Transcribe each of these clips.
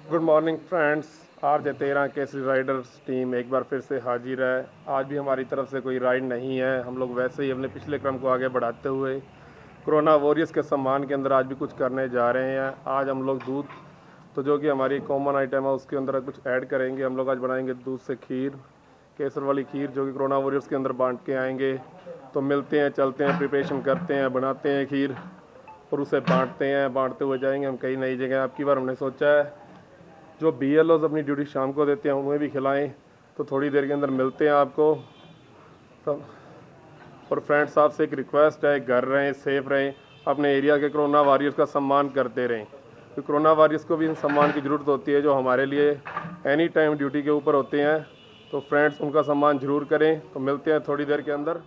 Good morning friends. RJ 13 Kesari riders team एक बार फिर से हाजिर है। आज भी हमारी तरफ से कोई राइड नहीं है। हम लोग वैसे ही अपने पिछले क्रम को आगे बढ़ाते हुए कोरोना वॉरियर्स के सम्मान के अंदर आज भी कुछ करने जा रहे हैं। आज हम लोग दूध, तो जो कि हमारी कॉमन आइटम है, उसके अंदर कुछ ऐड करेंगे। हम लोग आज बनाएंगे दूध से खीर, केसर वाली खीर, जो कि कोरोना वॉरियर्स के अंदर बांट के आएंगे। तो मिलते हैं, चलते हैं, प्रिपरेशन करते हैं, बनाते हैं खीर और उसे बांटते हैं। बांटते हुए जाएंगे हम कई नई जगह। आपकी बार हमने सोचा है जो BLOs अपनी ड्यूटी शाम को देते हैं उन्हें भी खिलाएं। तो थोड़ी देर के अंदर मिलते हैं आपको। तो और फ्रेंड्स, आपसे एक रिक्वेस्ट है, घर रहें, सेफ रहें, अपने एरिया के कोरोना वॉरियर्स का सम्मान करते रहें, क्योंकि कोरोना वॉरियर्स को भी इन सम्मान की ज़रूरत होती है जो हमारे लिए एनी टाइम ड्यूटी के ऊपर होते हैं। तो फ्रेंड्स, उनका सम्मान ज़रूर करें। तो मिलते हैं थोड़ी देर के अंदर।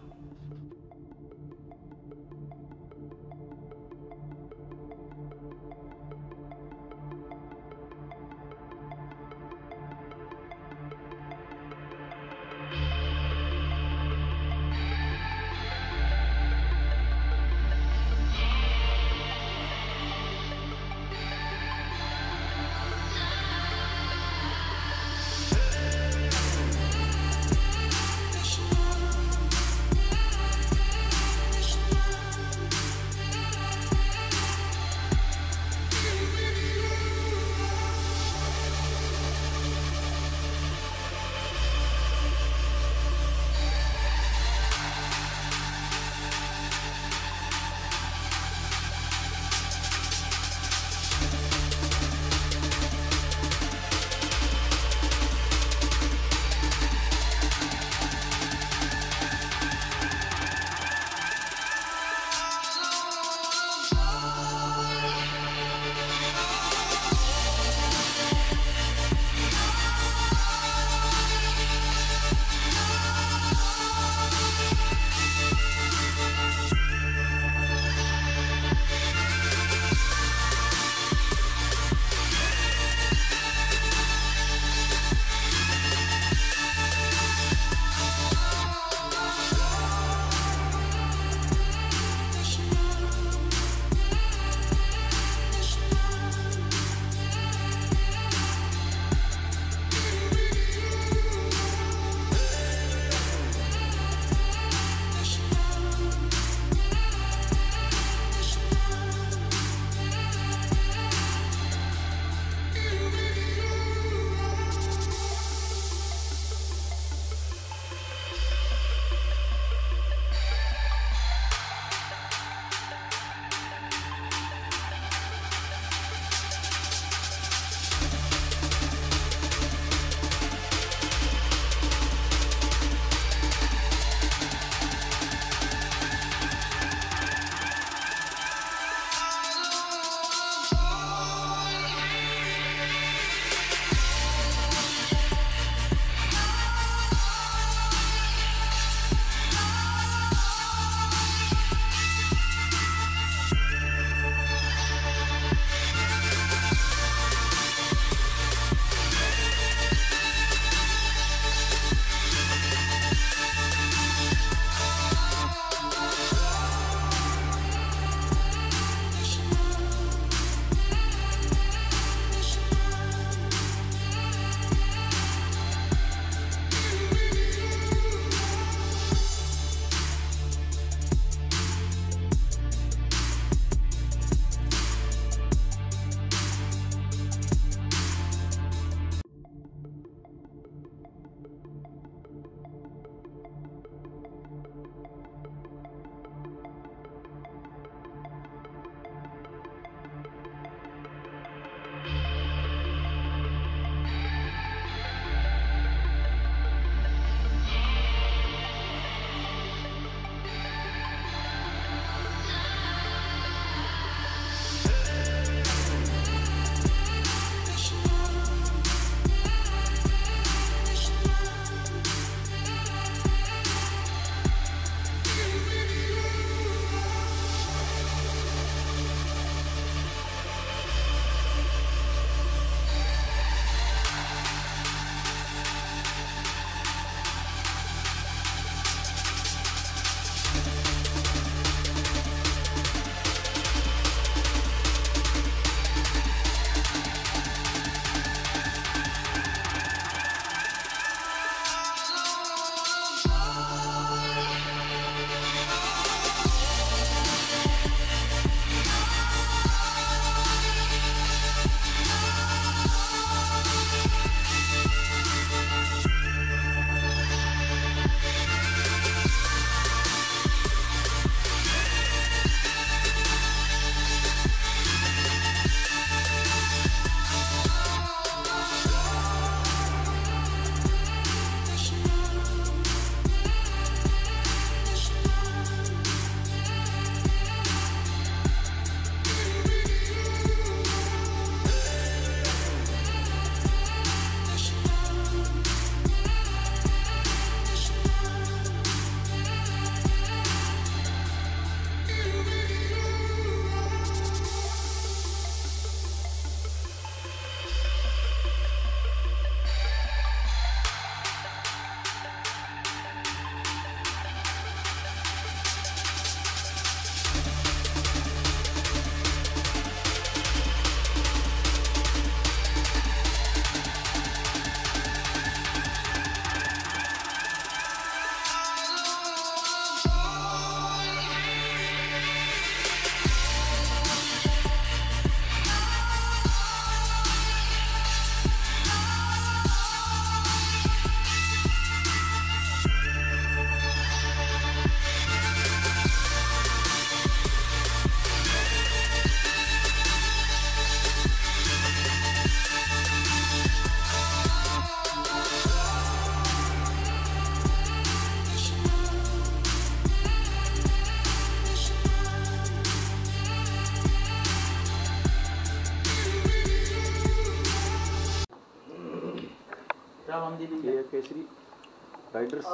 ये केसरी राइडर्स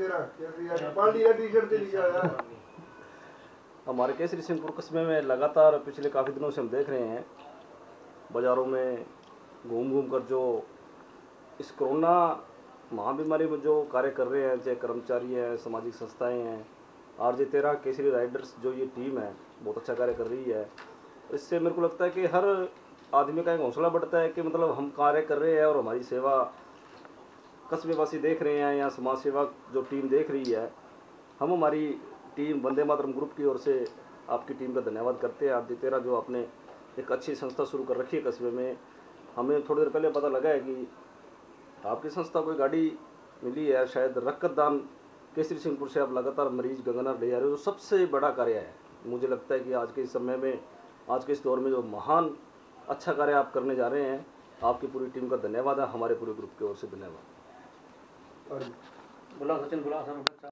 हमारे केसरी सिंहपुर कस्बे में लगातार पिछले काफ़ी दिनों से हम देख रहे हैं, बाज़ारों में घूम घूम कर जो इस कोरोना महाबीमारी में जो कार्य कर रहे हैं, चाहे कर्मचारी हैं, सामाजिक संस्थाएं हैं, RJ13 केसरी राइडर्स जो ये टीम है बहुत अच्छा कार्य कर रही है। इससे मेरे को लगता है कि हर आदमी का एक हौसला बढ़ता है कि मतलब हम कार्य कर रहे हैं और हमारी सेवा कस्बेवासी देख रहे हैं या समाज सेवा जो टीम देख रही है। हम हमारी टीम वंदे मातरम ग्रुप की ओर से आपकी टीम का धन्यवाद करते हैं। RJ13 जो आपने एक अच्छी संस्था शुरू कर रखी है कस्बे में। हमें थोड़ी देर पहले पता लगा है कि आपकी संस्था को गाड़ी मिली है, शायद रक्तदान केसरी सिंहपुर से आप लगातार मरीज गंगानगर ले जा रहे हो, जो सबसे बड़ा कार्य है। मुझे लगता है कि आज के इस समय में, आज के इस दौर में जो महान अच्छा कार्य आप करने जा रहे हैं, आपकी पूरी टीम का धन्यवाद है, हमारे पूरे ग्रुप की ओर से धन्यवाद। बोला सचिन, बोला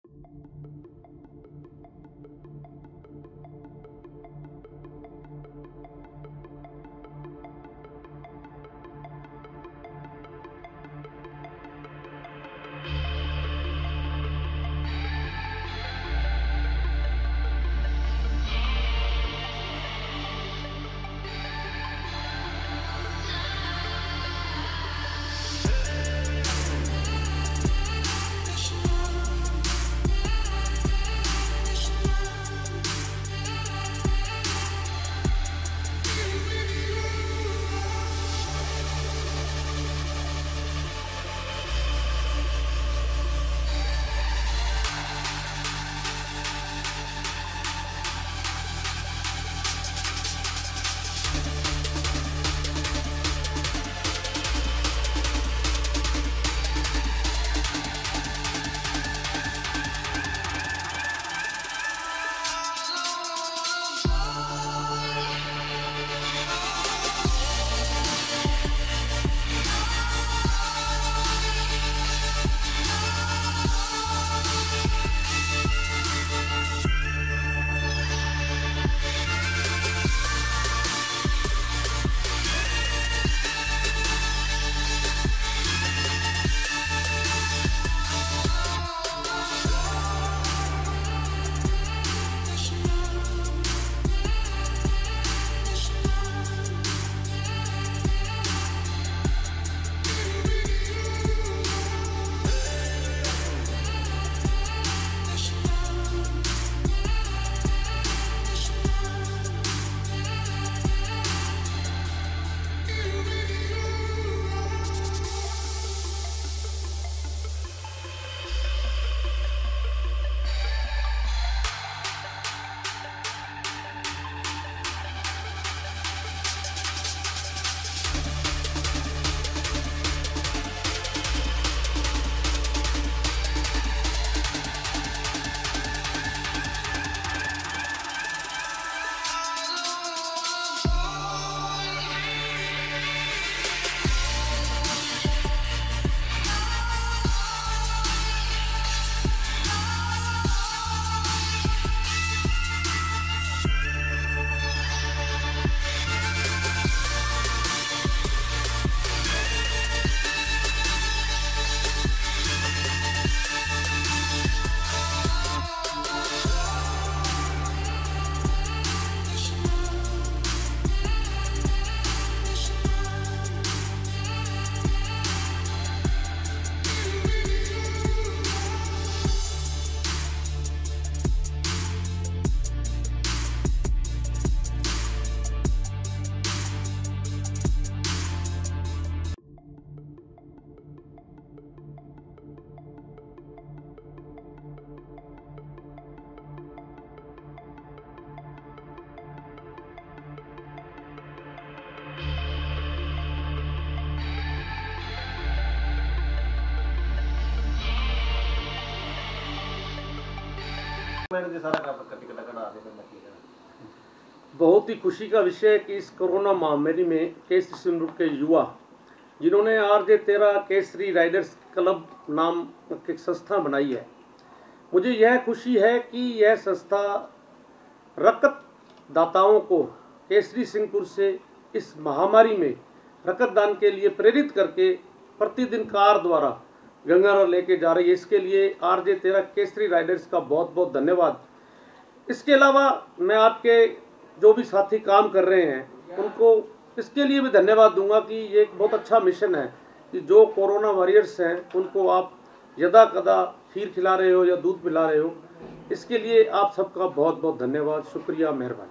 बहुत ही खुशी का विषय है कि इस कोरोना महामारी में केसरी सिंहपुर के युवा जिन्होंने RJ13 केसरी राइडर्स क्लब नाम की संस्था बनाई है, मुझे यह खुशी है कि यह संस्था रक्तदाताओं को केसरी सिंहपुर से इस महामारी में रक्तदान के लिए प्रेरित करके प्रतिदिन कार द्वारा गंगानगर लेके जा रही है। इसके लिए RJ13 केसरी राइडर्स का बहुत बहुत धन्यवाद। इसके अलावा मैं आपके जो भी साथी काम कर रहे हैं उनको इसके लिए भी धन्यवाद दूंगा कि ये एक बहुत अच्छा मिशन है कि जो कोरोना वॉरियर्स हैं उनको आप यदा कदा खीर खिला रहे हो या दूध पिला रहे हो। इसके लिए आप सबका बहुत बहुत धन्यवाद, शुक्रिया, मेहरबानी।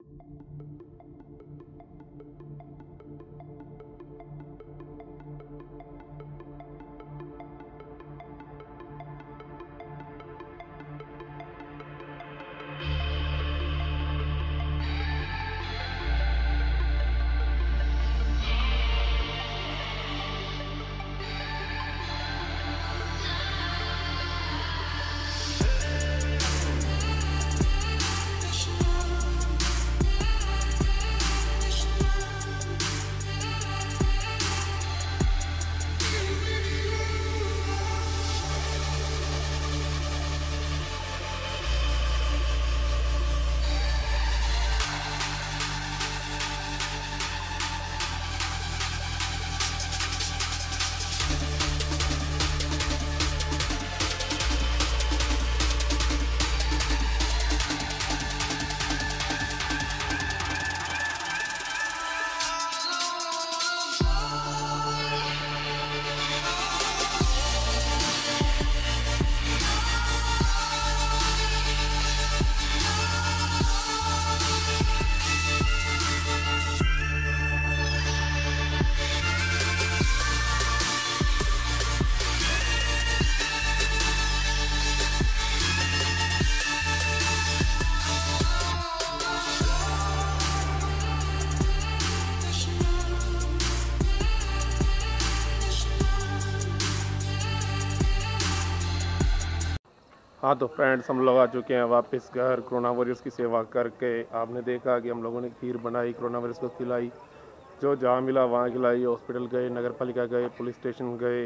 हाँ तो फ्रेंड्स, हम लोग आ चुके हैं वापस घर कोरोना वॉरियर्स की सेवा करके। आपने देखा कि हम लोगों ने खीर बनाई, कोरोना वॉरियर्स को खिलाई, जो जहाँ मिला वहाँ खिलाई। हॉस्पिटल गए, नगर पालिका गए, पुलिस स्टेशन गए।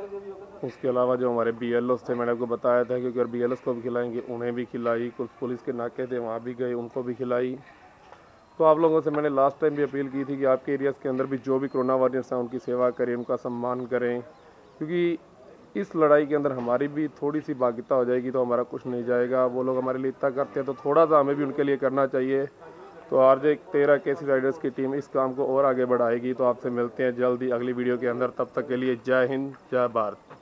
उसके अलावा जो हमारे BLOs थे, मैंने आपको बताया था कि अगर BLOs को भी खिलाएंगे उन्हें भी खिलाई। कुछ पुलिस के नाके थे वहाँ भी गए, उनको भी खिलाई। तो आप लोगों से मैंने लास्ट टाइम भी अपील की थी कि आपके एरियाज़ के अंदर भी जो भी कोरोना वॉरियर्स हैं उनकी सेवा करें, उनका सम्मान करें, क्योंकि इस लड़ाई के अंदर हमारी भी थोड़ी सी भागीदारी हो जाएगी तो हमारा कुछ नहीं जाएगा। वो लोग हमारे लिए इतना करते हैं तो थोड़ा सा हमें भी उनके लिए करना चाहिए। तो RJ13 केसरी राइडर्स की टीम इस काम को और आगे बढ़ाएगी। तो आपसे मिलते हैं जल्दी अगली वीडियो के अंदर। तब तक के लिए जय हिंद, जय भारत।